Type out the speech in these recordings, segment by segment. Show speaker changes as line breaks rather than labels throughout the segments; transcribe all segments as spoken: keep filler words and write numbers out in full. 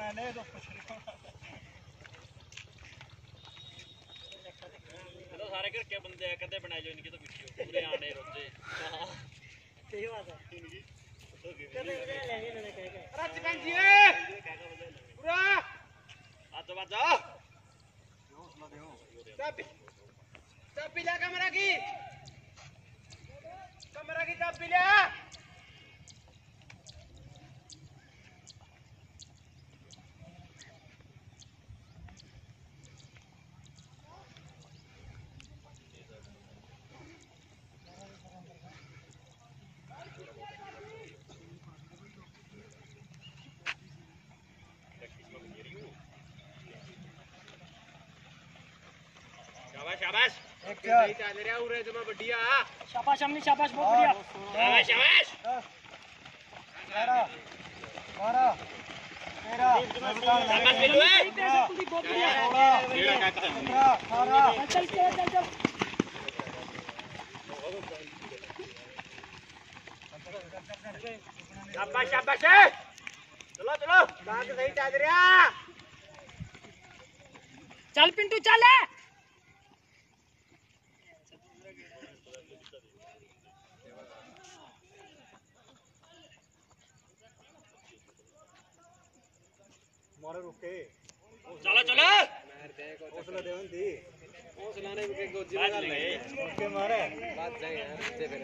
सारे घर के बंदे कदे बनाए जो इनकी तो वीडियो पूरे आने रोजे सही बात है कदे ले लेंगे इन्होंने कह के अरे चिकन जी पूरा आ तो बात जाओ हौसला दे चाबी चाबी ले कैमरा की कैमरा की चाबी ले शाबाश सही चल रहा उरे जमा बढ़िया शाबाश हमने शाबाश बहुत बढ़िया शाबाश शाबाश बारह बारह तेरह शाबाश बिल्लू है बहुत बढ़िया चल चल चल चल शाबाश शाबाश चलो चलो बात सही चल रहा चल पिंटू चल मारे रुके चलो चलो हौसला दे दी हौसला ने के गोजी लगा ले के मारे बात जाए यार से फिर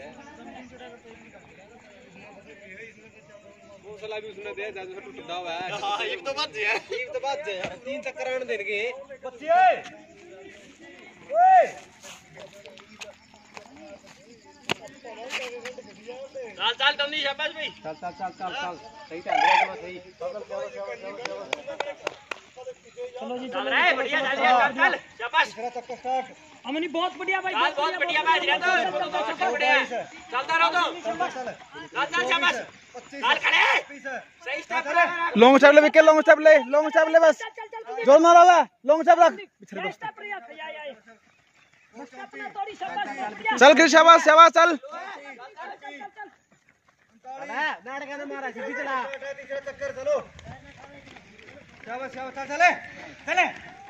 हौसला भी उसने दे जादू से टूटा हुआ है हां एक तो बात है एक तो बात है यार तीन चक्कर आने देंगे बच्चे ओए चल चल टन्नी शाबाश भाई चल चल चल चल चल सही चल रहा है सही चलो जी चल रहा है बढ़िया चल रहा है चल शाबाश दूसरा चक्कर स्टार्ट अमनी बहुत बढ़िया भाई बहुत बढ़िया भाई रहा तो बहुत बढ़िया चलता रहो तो चल चल शाबाश चल खड़े सही स्टेप
लॉन्ग स्टेप ले विकेट लॉन्ग स्टेप ले लॉन्ग स्टेप ले बस जोर मार आवा लॉन्ग स्टेप रख चल गिर शाबाश शाबाश चल
नाटक मारा सीधी चला तीसरा चक्कर चलो शाबाश शाबाश चले चले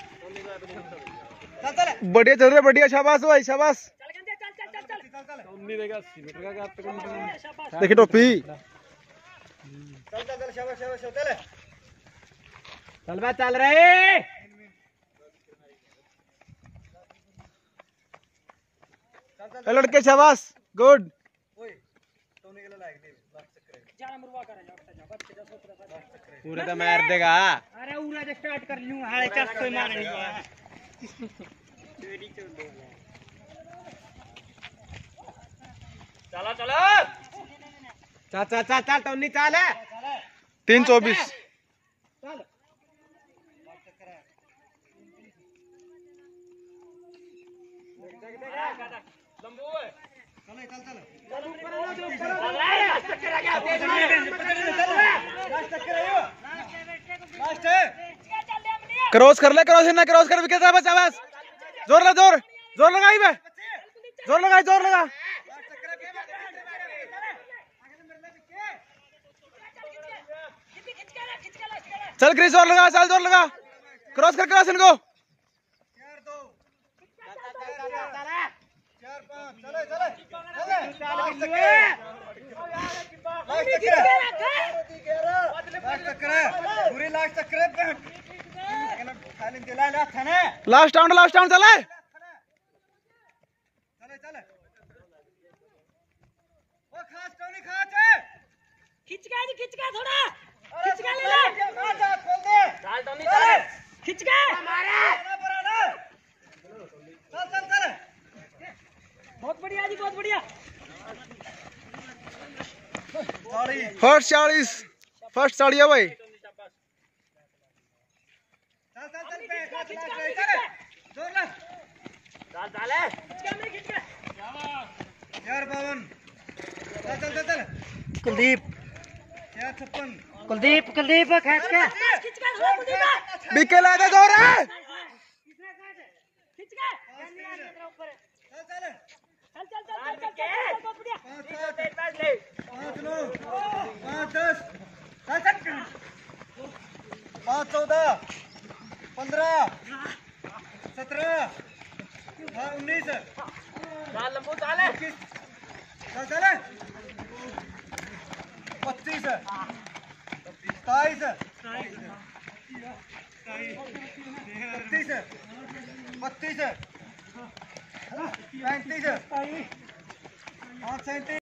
चल चल
बढ़िया चल रहा है बढ़िया शाबाश भाई शाबाश
चल गंदे चल चल चल चल उन्नीस देगा अस्सी मीटर का आप तक
देखिए टोपी
चल चल चल शाबाश शाबाश चल चल बा चल रहे
ए लड़के शाबाश गुड
ओए टोनी के लिए लाइक दे लास्ट चक्कर जाना मुरवा कर जा जा बच जा सत्रह चक्कर पूरे तो मार देगा अरे उरा जे स्टार्ट कर लूं हाले चस कोई मार नहीं है चोरी चल दे चलो चलो चल चल चल चल टोनी चल
तीन चौबीस
चल लंबू है चल चल चल चल ऊपर आ जा ऊपर लास्ट चक्कर आ गया लास्ट चक्कर आयो लास्ट
क्रॉस कर ले क्रॉस ना क्रॉस कर विकेट शाबाश शाबाश जोर लगा जोर जोर लगाई बे जोर लगा जोर लगा चल क्रिस जोर लगा चल जोर लगा क्रॉस कर क्रॉस इनको
पूरी लास्ट चक्कर
लास्ट राउंड लास्ट राउंड चले
चले चले ओ खास टोनी खास खिंच के खिंच के थोड़ा खिंच के ले ले खा जा खोल दे चल टोनी चल खिंच के मारे चल चल चल बहुत बढ़िया जी बहुत बढ़िया
फर्स्ट चालीस फर्स्ट चालीस है भाई
चल चल चल पे चल जोर ले चल चल खिंच के नहीं खिंच के यार बावन चल चल चल कुलदीप यार छप्पन कुलदीप कुलदीप खींच के खिंच के कुलदीप
बिके ला दे जोर है
खिंच के ऊपर चल चल चल चल चल चल चल बहुत बढ़िया पाँच ले पाँच नौ पाँच दस चल चल पाँच इकतीस चल लंबू चल चल चल पच्चीस सताईस छत्तीस बत्तीस पैंतीस और सैंतीस